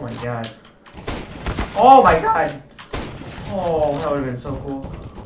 Oh my god. Oh my god! Oh, that would have been so cool.